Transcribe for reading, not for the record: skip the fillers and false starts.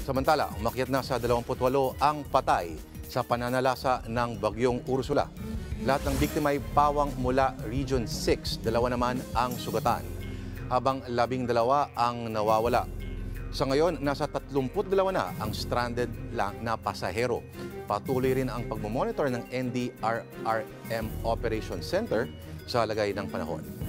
Samantala, umakyat na sa 28 ang patay sa pananalasa ng bagyong Ursula. Lahat ng biktima ay pawang mula Region 6, 2 naman ang sugatan, habang 12 ang nawawala. Sa ngayon, nasa 32 na ang stranded lang na pasahero. Patuloy rin ang pagmomonitor ng NDRRM Operation Center sa lagay ng panahon.